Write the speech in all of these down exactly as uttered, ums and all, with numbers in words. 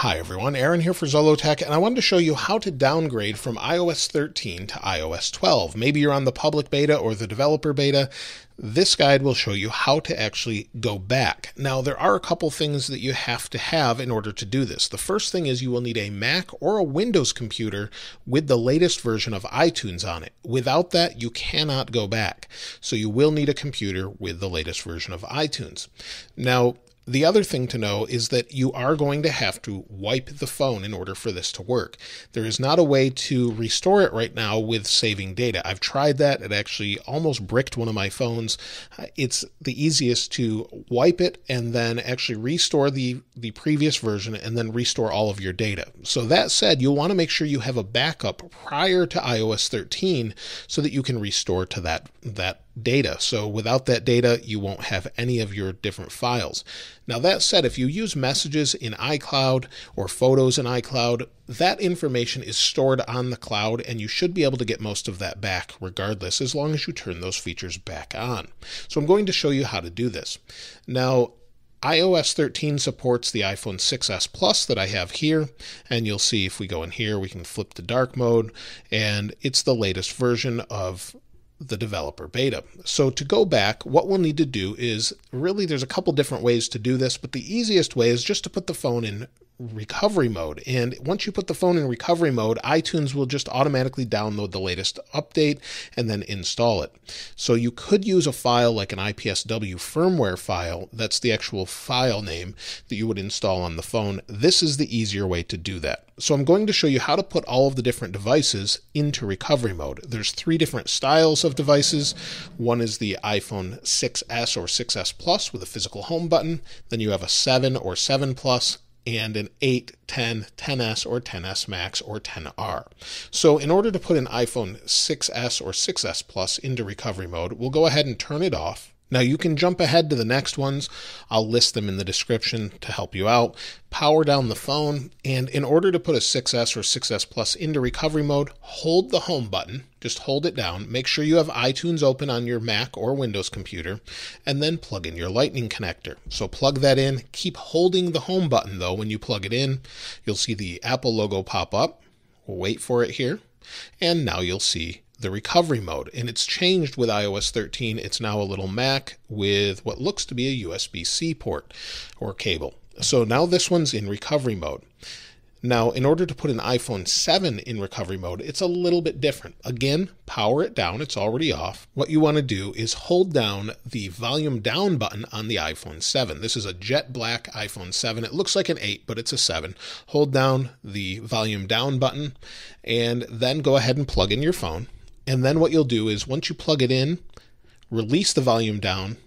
Hi everyone, Aaron here for Zollotech, and I wanted to show you how to downgrade from i O S thirteen to i O S twelve. Maybe you're on the public beta or the developer beta. This guide will show you how to actually go back. Now, there are a couple things that you have to have in order to do this. The first thing is you will need a Mac or a Windows computer with the latest version of iTunes on it. Without that, you cannot go back. So you will need a computer with the latest version of iTunes. Now, the other thing to know is that you are going to have to wipe the phone in order for this to work. There is not a way to restore it right now with saving data. I've tried that. It actually almost bricked one of my phones. It's the easiest to wipe it and then actually restore the, the previous version and then restore all of your data. So that said, you'll want to make sure you have a backup prior to i O S thirteen so that you can restore to that, that data. So without that data, you won't have any of your different files. Now that said, if you use messages in iCloud or photos in iCloud, that information is stored on the cloud and you should be able to get most of that back regardless, as long as you turn those features back on. So I'm going to show you how to do this. Now, i O S thirteen supports the iPhone six S Plus that I have here, and you'll see if we go in here, we can flip to dark mode, and it's the latest version of the developer beta. So to go back, what we'll need to do is, really there's a couple different ways to do this, but the easiest way is just to put the phone in recovery mode. And once you put the phone in recovery mode, iTunes will just automatically download the latest update and then install it. So you could use a file like an I P S W firmware file. That's the actual file name that you would install on the phone. This is the easier way to do that. So I'm going to show you how to put all of the different devices into recovery mode. There's three different styles of devices. One is the iPhone six S or six S Plus with a physical home button. Then you have a seven or seven Plus, and an eight, ten, ten S or ten S Max or ten R. So in order to put an iPhone six S or six S Plus into recovery mode, we'll go ahead and turn it off. Now you can jump ahead to the next ones. I'll list them in the description to help you out. Power down the phone, and in order to put a six S or six S Plus into recovery mode, hold the home button. Just hold it down. Make sure you have iTunes open on your Mac or Windows computer, and then plug in your Lightning connector. So plug that in. Keep holding the home button though when you plug it in. You'll see the Apple logo pop up. We'll wait for it here, and now you'll see the recovery mode, and it's changed with i O S thirteen. It's now a little Mac with what looks to be a U S B C port or cable. So now this one's in recovery mode. Now, in order to put an iPhone seven in recovery mode, it's a little bit different. Again, power it down. It's already off. What you want to do is hold down the volume down button on the iPhone seven. This is a jet black iPhone seven. It looks like an eight, but it's a seven. Hold down the volume down button and then go ahead and plug in your phone. And then what you'll do is once you plug it in, release the volume down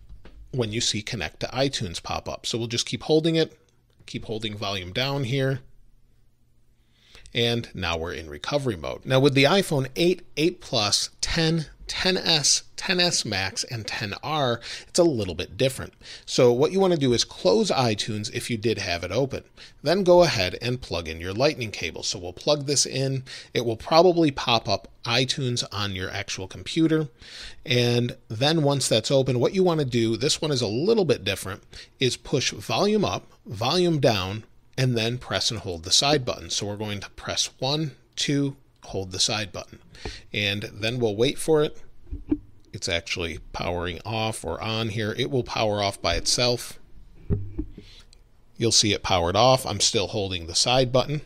when you see connect to iTunes pop up. So we'll just keep holding it, keep holding volume down here. And now we're in recovery mode. Now with the iPhone eight, eight Plus, ten, ten S, ten S Max, and ten R, it's a little bit different. So what you want to do is close iTunes if you did have it open. Then go ahead and plug in your Lightning cable. So we'll plug this in. It will probably pop up iTunes on your actual computer. And then once that's open, what you want to do, this one is a little bit different, is push volume up, volume down, and then press and hold the side button. So we're going to press one, two, hold the side button, and then we'll wait for it. It's actually powering off or on here. It will power off by itself. You'll see it powered off. I'm still holding the side button.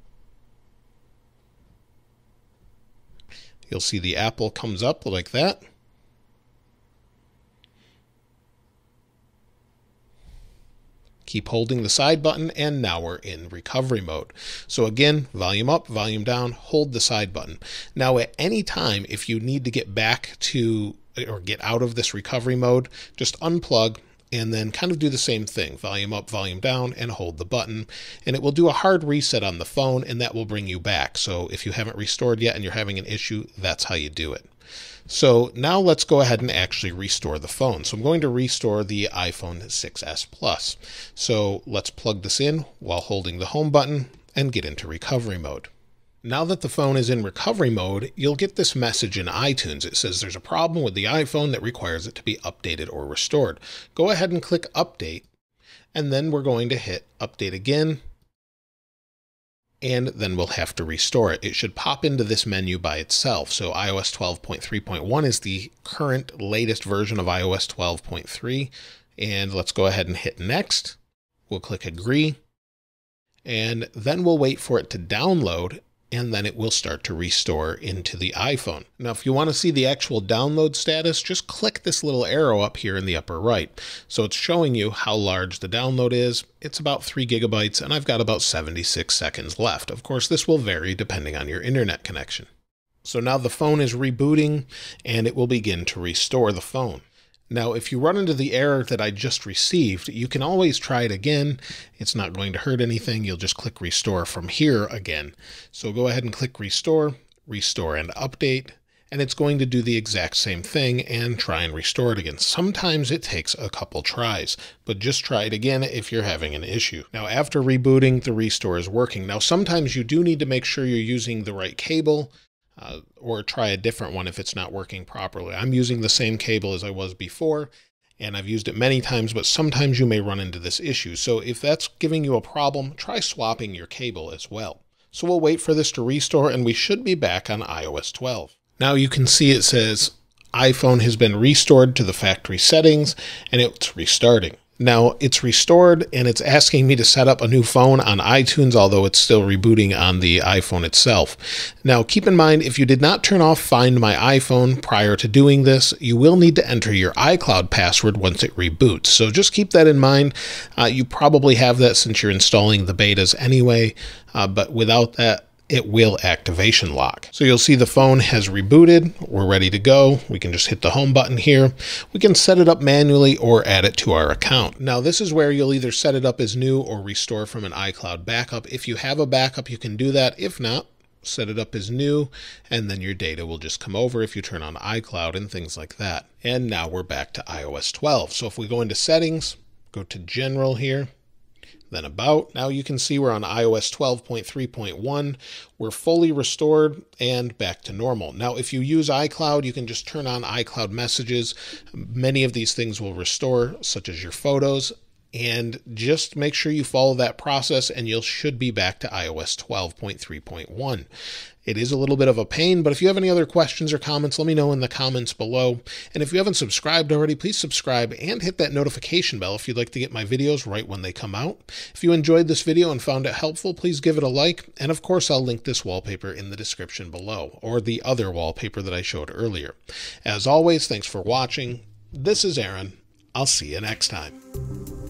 You'll see the Apple comes up like that. Keep holding the side button, and now we're in recovery mode. So again, volume up, volume down, hold the side button. Now at any time, if you need to get back to or get out of this recovery mode, just unplug and then kind of do the same thing. Volume up, volume down, and hold the button. And it will do a hard reset on the phone, and that will bring you back. So if you haven't restored yet and you're having an issue, that's how you do it. So now let's go ahead and actually restore the phone. So I'm going to restore the iPhone six S Plus. So let's plug this in while holding the home button and get into recovery mode. Now that the phone is in recovery mode, you'll get this message in iTunes. It says there's a problem with the iPhone that requires it to be updated or restored. Go ahead and click update, and then we're going to hit update again. and then we'll have to restore it. It should pop into this menu by itself. So i O S twelve point three point one is the current latest version of i O S twelve point three. And let's go ahead and hit next. We'll click agree. And then we'll wait for it to download, and then it will start to restore into the iPhone. Now, if you want to see the actual download status, just click this little arrow up here in the upper right. So it's showing you how large the download is. It's about three gigabytes, and I've got about seventy-six seconds left. Of course, this will vary depending on your internet connection. So now the phone is rebooting, and it will begin to restore the phone. Now, if you run into the error that I just received, you can always try it again. It's not going to hurt anything. You'll just click restore from here again. So go ahead and click restore, restore and update, and it's going to do the exact same thing and try and restore it again. Sometimes it takes a couple tries, but just try it again if you're having an issue. Now, after rebooting, the restore is working. Now, sometimes you do need to make sure you're using the right cable. Uh, or try a different one if it's not working properly. I'm using the same cable as I was before, and I've used it many times, but sometimes you may run into this issue. So if that's giving you a problem, try swapping your cable as well. So we'll wait for this to restore, and we should be back on i O S twelve. Now you can see it says iPhone has been restored to the factory settings, and it's restarting. Now it's restored, and it's asking me to set up a new phone on iTunes, although it's still rebooting on the iPhone itself. Now keep in mind, if you did not turn off Find My iPhone prior to doing this, you will need to enter your iCloud password once it reboots. So just keep that in mind. Uh, you probably have that since you're installing the betas anyway, uh, but without that, it will activation lock. So you'll see the phone has rebooted. We're ready to go. We can just hit the home button here. We can set it up manually or add it to our account. Now this is where you'll either set it up as new or restore from an iCloud backup. If you have a backup, you can do that. If not, set it up as new, and then your data will just come over if you turn on iCloud and things like that. And now we're back to i O S twelve. So if we go into settings, go to general here, then about. Now you can see we're on i O S twelve point three point one. We're fully restored and back to normal. Now, if you use iCloud, you can just turn on iCloud messages. Many of these things will restore, such as your photos, and just make sure you follow that process and you should be back to i O S twelve point three point one. It is a little bit of a pain, but if you have any other questions or comments, let me know in the comments below. And if you haven't subscribed already, please subscribe and hit that notification bell if you'd like to get my videos right when they come out. If you enjoyed this video and found it helpful, please give it a like. And of course, I'll link this wallpaper in the description below, or the other wallpaper that I showed earlier. As always, thanks for watching. This is Aaron. I'll see you next time.